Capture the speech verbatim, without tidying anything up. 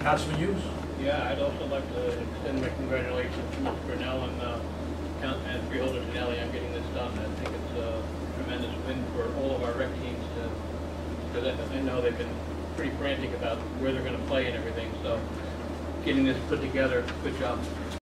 Councilman Hughes? Yeah, I'd also like to extend my congratulations to Mister Granell and uh, Count and Freeholder Janelli on getting this done. I think it's a tremendous win for all of our rec teams because I, I know they've been pretty frantic about where they're going to play and everything. So getting this put together, good job.